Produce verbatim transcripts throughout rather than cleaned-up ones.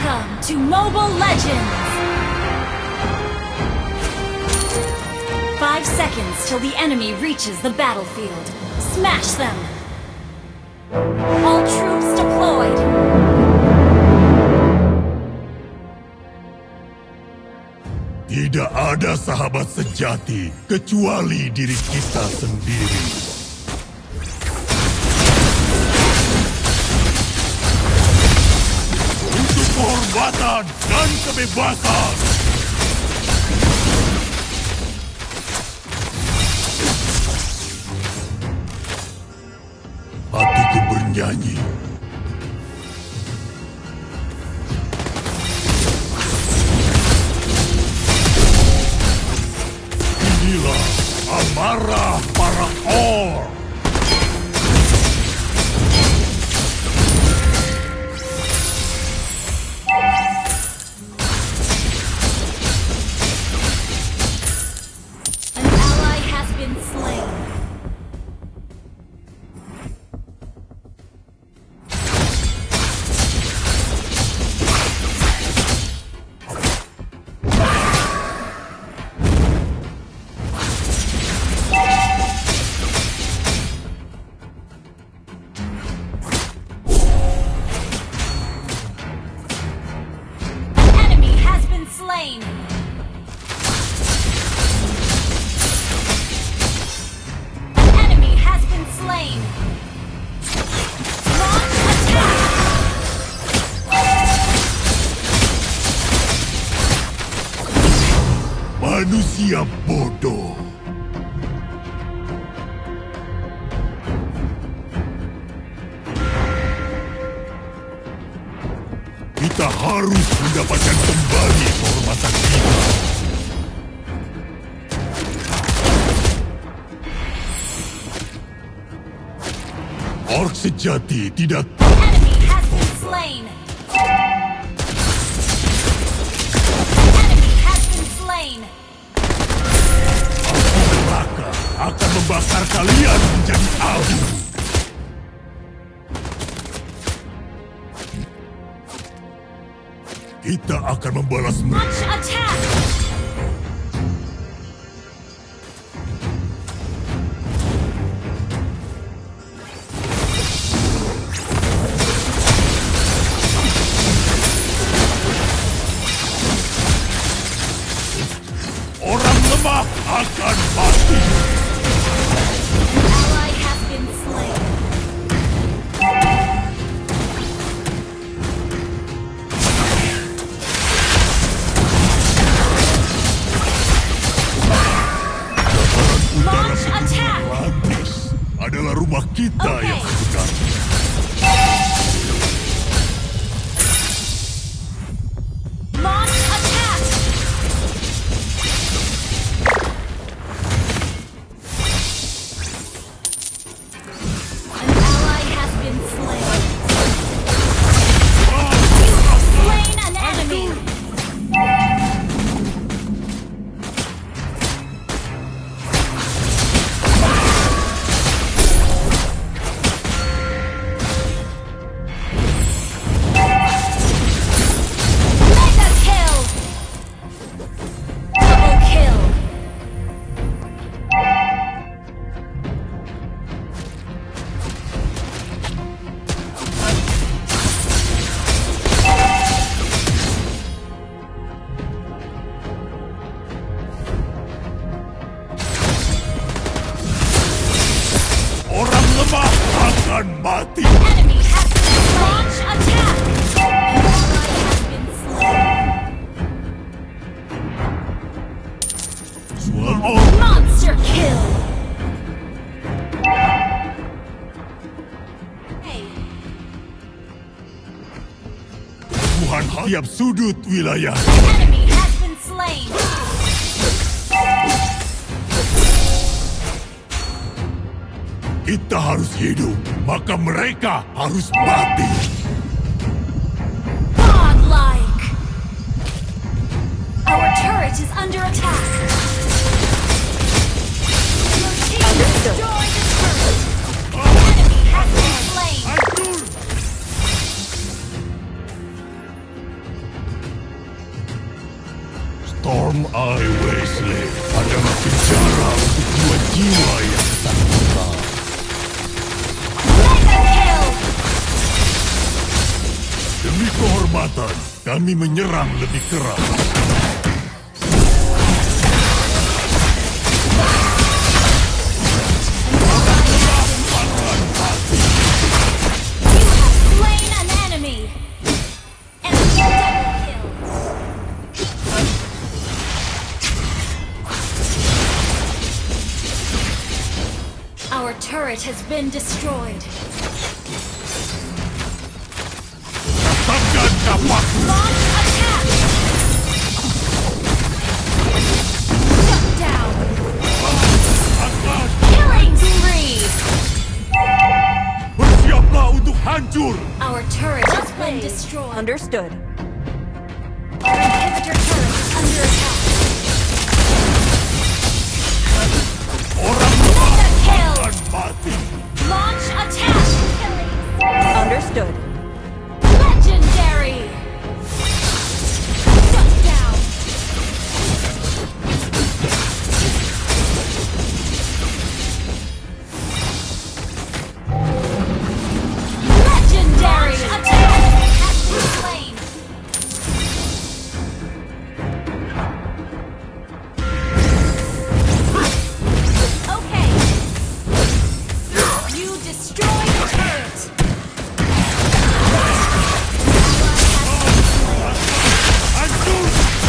Welcome to Mobile Legends! Five seconds till the enemy reaches the battlefield. Smash them! All troops deployed! Tidak ada sahabat sejati kecuali diri kita sendiri. Untuk kehormatan dan kebebasan. Hatiku bernyanyi. Inilah amarah para orc. An ally has been slain. Slain. An enemy has been slain. Launch attack. Manusia bodoh. Kita harus mendapatkan kembali kehormatan kita. Orc sejati tidak. Enemy has been slain. Enemy has been slain. Api neraka akan membakar kalian menjadi abu. Kita akan membalas mereka. Launch attack! Orang lemah akan mati. An ally has been slain. Launch attack! Atlantis adalah rumah kita Okay. yang sebenarnya. Launch attack! An ally has been slain. You have slain an enemy! Mega kill! Double kill! Orang lemah akan mati. Enemy has been launch attack! An ally has been slain. Swallow. Monster kill! Hey, Tuhan tiap sudut wilayah. enemy has been slain. Kita harus hidup, maka mereka harus mati. Godlike! Our turret is under attack. Your team destroyed the turret. An enemy has been slain. Hancur! Storm Eye Wasteland adalah penjara untuk jiwa-jiwa yang terluka. Mega kill! Demi kehormatan, kami menyerang lebih keras. Our turret has been destroyed. Katakan dapat. Launch attack! Shut down! Akan Killing spree! bersiaplah untuk hancur. Our turret has been destroyed. Understood. Our inhibitor turret is under attack. Orang Mega kill! akan mati. Launch attack! Killing! Understood. Legendary! Shut down! Legendary! Attack! Has been slain! Okay! You destroyed the turret! Hancur.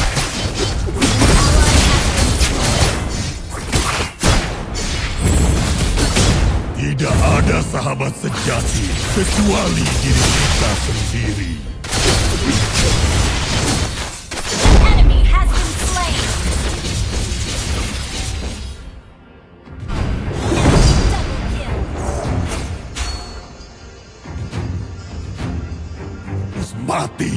Tidak ada sahabat sejati kecuali diri kita sendiri. Enemy has been slain! Enemy double kill! Harus mati.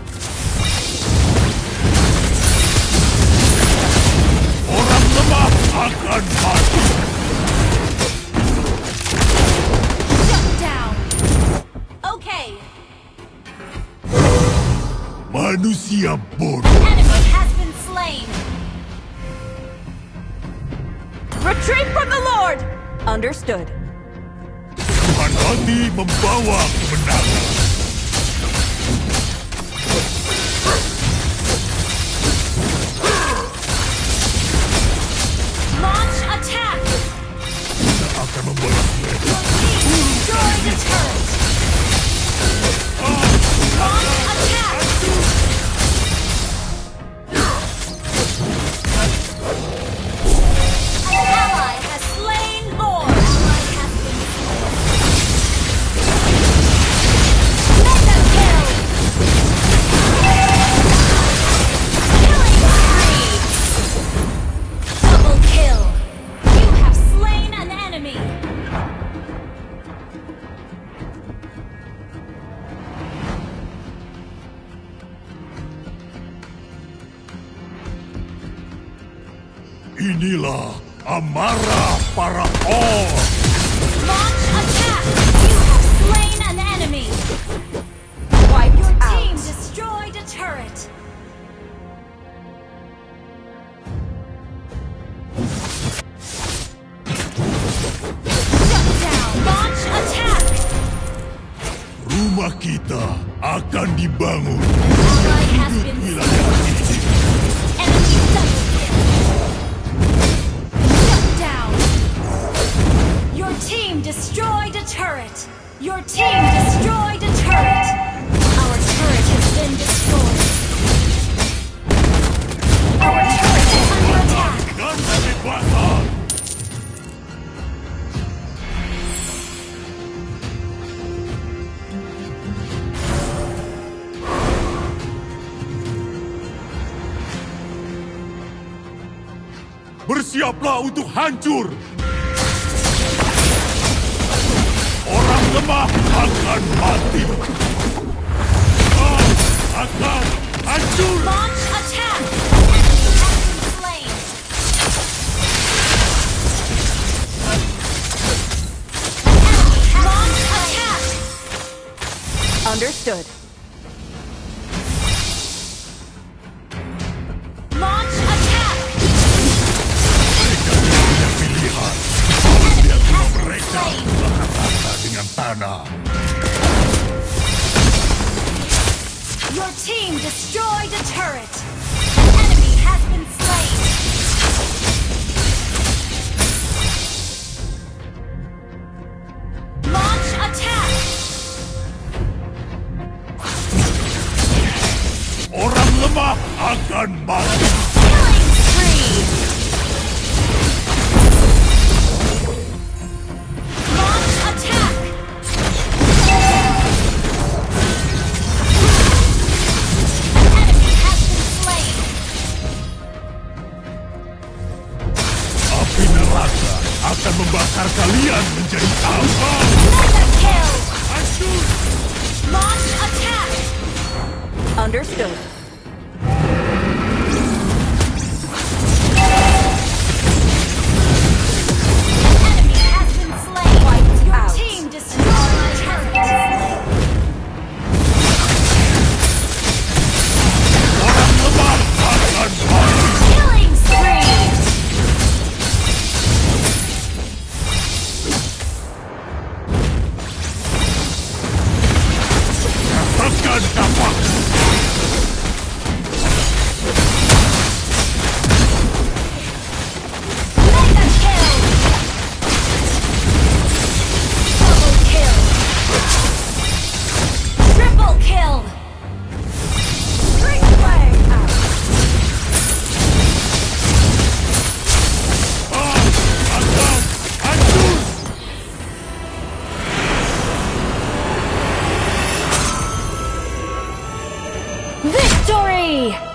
Orang lemah akan mati. Shut down! Okay! Manusia bodoh. Enemy has been slain! Retreat from the Lord! Understood. Tuhan hati membawa kemenangan. Launch attack! Kita akan membalas mereka. Destroy the turret! Launch attack! An ally has slain Lord! Ally has been slain. Mega kill! Killing spree! Double kill! You have slain an enemy! Inilah amarah para orc. Launch attack! You have slain an enemy! Wiped Your out. team destroyed a turret! Shut down! Launch attack! Rumah kita akan dibangun. Ally has been Wilayah ini. enemy double kill! Shut down! Your team destroyed a turret! Your team destroyed a turret! Our turret has been destroyed! Our turret is under attack! Dan kebebasan. Bersiaplah untuk hancur. Orang lemah akan mati. Kau akan hancur. Launch attack! Enemy has been slain! Enemy has Launch attack! Understood. Launch attack! sana. Your team destroyed a turret. An enemy has been slain. Launch attack. Orang lemah akan mati. Killing spree. Launch attack. An enemy has been slain. Api neraka akan membakar kalian menjadi apa? Mega kill. Hancur! Launch attack! Understood. Enemy has been slain. Wiped Your out. team destroyed a turret. Orang lemah akan mati. Killing spree. Rasakan tapak. Mega kill. Double kill. Triple kill. Great play out. Ah, akan hancur! Victory!